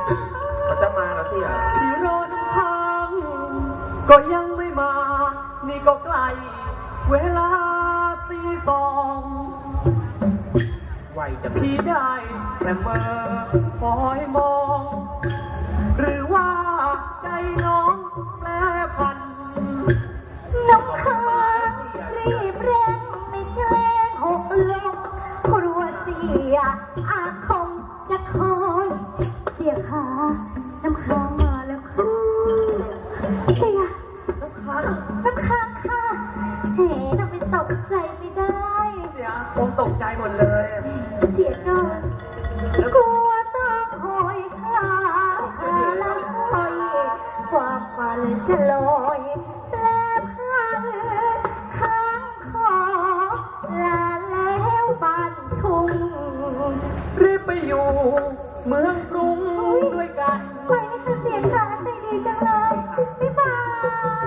เขาจะมาแล้วสิที่รอน้ำค้างก็ยังไม่มานี่ก็ใกล้เวลาตีสองไวจะพี่ได้แต่เมื่อคอยมองหรือว่าใจน้องแปรผันน้ำค้างรีบเร่งไม่แกล้งหกล้มกลัวเสียอาคงจะคอยเสียขาน้ำค้างมาแล้วค่ะเสียน้ำค้างค่ะเฮ้ทำไมตกใจไม่ได้เสียคงตกใจหมดเลยเสียก่อนกลัวต้องหอยคลาละหอยความฝันจะลอยแปรพันข้างคอลาแล้วบ้านทุ่งรีบไปอยู่เมืองกรุงด้วยกันไปนะคะเสียขาใจดีจังเลยบ๊ายบาย